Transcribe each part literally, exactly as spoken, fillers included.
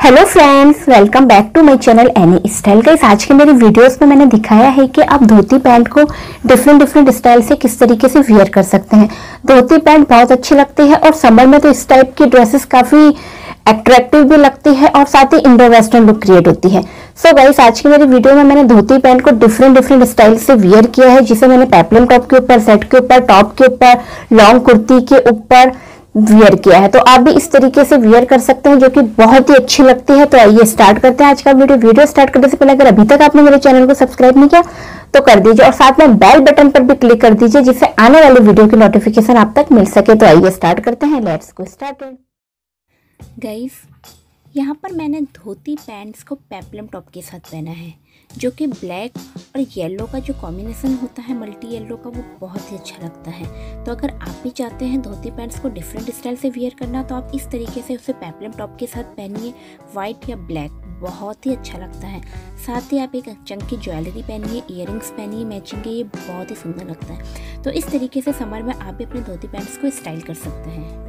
Hello friends, welcome back to my channel any style. Guys, आज के मेरे videos में मैंने दिखाया है कि आप धोती पैंट को डिफरेंट डिफरेंट स्टाइल से किस तरीके से वियर कर सकते हैं। धोती पैंट बहुत अच्छी लगती है और समर में तो इस टाइप की ड्रेसेस काफी अट्रैक्टिव भी लगती है और साथ ही इंडो वेस्टर्न लुक क्रिएट होती है। सो गाइस, आज की मेरी वीडियो में मैंने धोती पैंट को डिफरेंट डिफरेंट स्टाइल से वियर किया है, जिसे मैंने पेप्लम टॉप के ऊपर, सेट के ऊपर, टॉप के ऊपर, लॉन्ग कुर्ती के ऊपर वियर किया है। तो आप भी इस तरीके से वियर कर सकते हैं, जो कि बहुत ही अच्छी लगती है। तो आइए स्टार्ट करते हैं आज का वीडियो। वीडियो स्टार्ट करने से पहले अगर अभी तक आपने मेरे चैनल को सब्सक्राइब नहीं किया तो कर दीजिए और साथ में बेल बटन पर भी क्लिक कर दीजिए, जिससे आने वाली वीडियो की नोटिफिकेशन आप तक मिल सके। तो आइए स्टार्ट करते हैं। Let's go started. गाइस, यहाँ पर मैंने धोती पैंट्स को पेप्लम टॉप के साथ पहना है, जो कि ब्लैक और येलो का जो कॉम्बिनेशन होता है, मल्टी येलो का, वो बहुत ही अच्छा लगता है। तो अगर आप भी चाहते हैं धोती पैंट्स को डिफरेंट स्टाइल से वियर करना, तो आप इस तरीके से उसे पेप्लम टॉप के साथ पहनिए, वाइट या ब्लैक, बहुत ही अच्छा लगता है। साथ ही आप एक चंकी ज्वेलरी पहनिए, इयररिंग्स पहनिए मैचिंग के, ये बहुत ही सुंदर लगता है। तो इस तरीके से समर में आप भी अपने धोती पैंट्स को स्टाइल कर सकते हैं।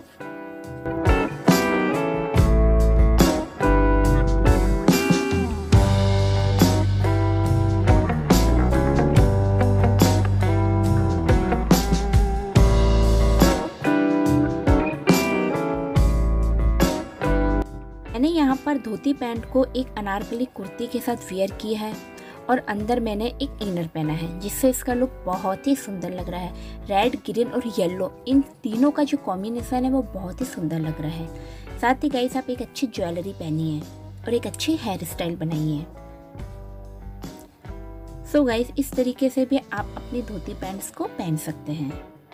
मैंने यहाँ पर धोती पैंट को एक अनारकली कुर्ती के साथ वियर किया है और अंदर मैंने एक इनर पहना है, जिससे इसका लुक बहुत ही सुंदर लग रहा है। रेड, ग्रीन और येलो, इन तीनों का जो कॉम्बिनेशन है वो बहुत ही सुंदर लग रहा है। साथ ही गाइस, आप एक अच्छी ज्वेलरी पहनिए और एक अच्छी हेयर स्टाइल बनाइए। सो गाइस, इस तरीके से भी आप अपनी धोती पैंट्स को पहन सकते हैं।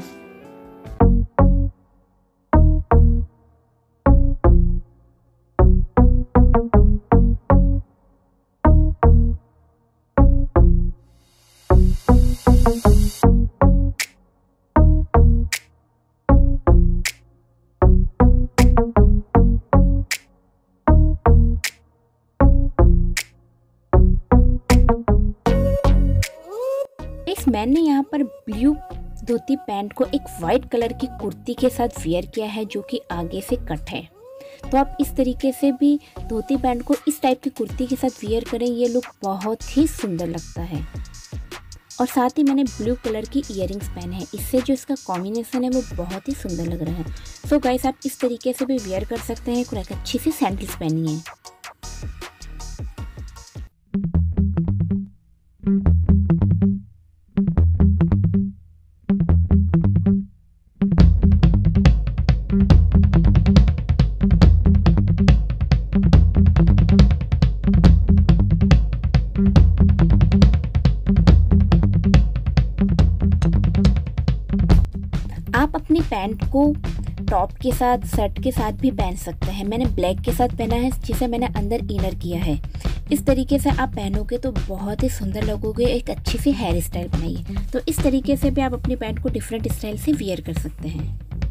मैंने यहाँ पर ब्लू धोती पैंट को एक वाइट कलर की कुर्ती के साथ वियर किया है, जो कि आगे से कट है। तो आप इस तरीके से भी धोती पैंट को इस टाइप की कुर्ती के साथ वियर करें, ये लुक बहुत ही सुंदर लगता है। और साथ ही मैंने ब्लू कलर की इयररिंग्स पहने हैं, इससे जो इसका कॉम्बिनेशन है वो बहुत ही सुंदर लग रहा है। सो गाइस, आप इस तरीके से भी वियर कर सकते हैं। एक अच्छी सी सैंडल्स पहनिए। आप अपनी पैंट को टॉप के साथ, शर्ट के साथ भी पहन सकते हैं। मैंने ब्लैक के साथ पहना है, जिसे मैंने अंदर इनर किया है। इस तरीके से आप पहनोगे तो बहुत ही सुंदर लगोगे। एक अच्छी सी हेयर स्टाइल बनाइए। तो इस तरीके से भी आप अपनी पैंट को डिफरेंट स्टाइल से वियर कर सकते हैं।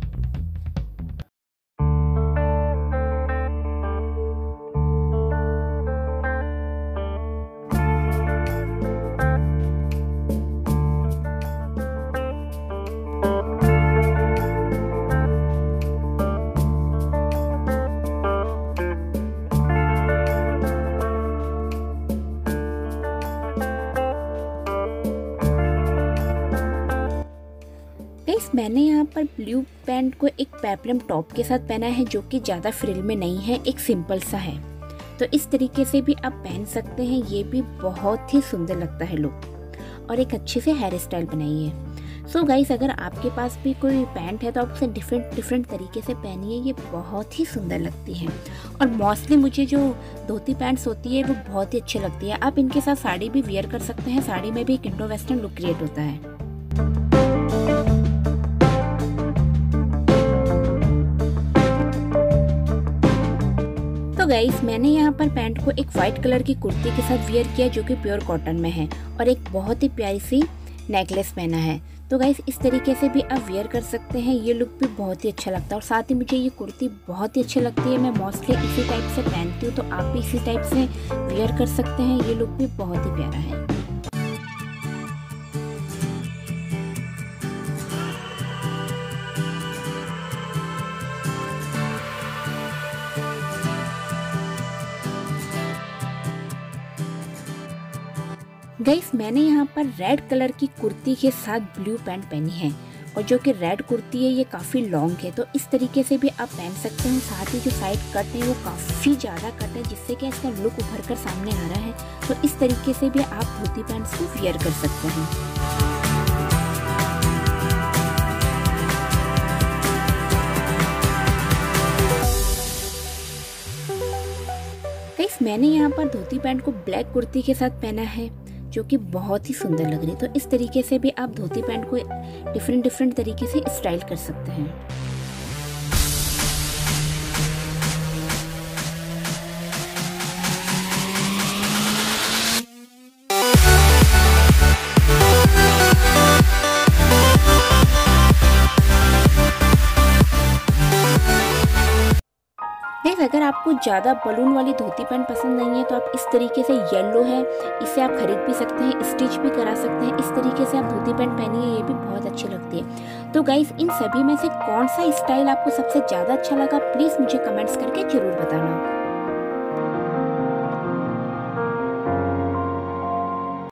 गाइस, मैंने यहाँ पर ब्लू पैंट को एक पेप्लम टॉप के साथ पहना है, जो कि ज़्यादा फ्रिल में नहीं है, एक सिंपल सा है। तो इस तरीके से भी आप पहन सकते हैं, ये भी बहुत ही सुंदर लगता है लुक। और एक अच्छे से हेयर स्टाइल बनाइए। सो गाइस, अगर आपके पास भी कोई पैंट है तो आप उसे डिफरेंट डिफरेंट तरीके से पहनिए, ये बहुत ही सुंदर लगती है। और मोस्टली मुझे जो धोती पैंट्स होती है वो बहुत ही अच्छी लगती है। आप इनके साथ साड़ी भी वियर कर सकते हैं। साड़ी में भी एक इंडो वेस्टर्न लुक क्रिएट होता है। तो गाइस, मैंने यहाँ पर पैंट को एक वाइट कलर की कुर्ती के साथ वियर किया, जो कि प्योर कॉटन में है, और एक बहुत ही प्यारी सी नेकलेस पहना है। तो गाइस, इस तरीके से भी आप वियर कर सकते हैं, ये लुक भी बहुत ही अच्छा लगता है। और साथ ही मुझे ये कुर्ती बहुत ही अच्छी लगती है, मैं मोस्टली इसी टाइप से पहनती हूँ। तो आप भी इसी टाइप से वियर कर सकते हैं, ये लुक भी बहुत ही प्यारा है। गाइस मैंने यहाँ पर रेड कलर की कुर्ती के साथ ब्लू पैंट पहनी है और जो कि रेड कुर्ती है ये काफ़ी लॉन्ग है, तो इस तरीके से भी आप पहन सकते हैं। साथ ही जो साइड कट है वो काफ़ी ज़्यादा कट है, जिससे कि इसका लुक उभर कर सामने आ रहा है। तो इस तरीके से भी आप धोती पैंट्स को वियर कर सकते हैं। गाइस मैंने यहाँ पर धोती पैंट को ब्लैक कुर्ती के साथ पहना है, जो कि बहुत ही सुंदर लग रही है। तो इस तरीके से भी आप धोती पैंट को डिफरेंट डिफरेंट तरीके से स्टाइल कर सकते हैं। गाइस अगर आपको ज़्यादा बलून वाली धोती पैंट पसंद नहीं है तो आप इस तरीके से, येलो है, इसे आप खरीद भी सकते हैं, स्टिच भी करा सकते हैं। इस तरीके से आप धोती पैंट पहनिए, ये भी बहुत अच्छी लगती है। तो गाइस इन सभी में से कौन सा स्टाइल आपको सबसे ज़्यादा अच्छा लगा, प्लीज़ मुझे कमेंट्स करके ज़रूर बताना।